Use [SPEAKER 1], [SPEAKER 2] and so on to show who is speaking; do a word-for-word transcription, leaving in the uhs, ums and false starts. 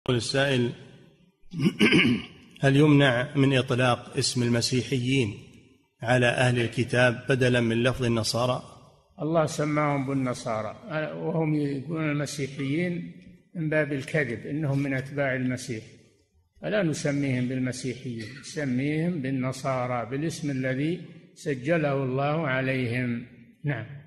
[SPEAKER 1] السائل: هل يمنع من إطلاق اسم المسيحيين على أهل الكتاب بدلا من لفظ النصارى؟
[SPEAKER 2] الله سماهم بالنصارى وهم يقولون المسيحيين من باب الكذب، إنهم من أتباع المسيح، فلا نسميهم بالمسيحيين، نسميهم بالنصارى بالاسم الذي سجله الله عليهم. نعم.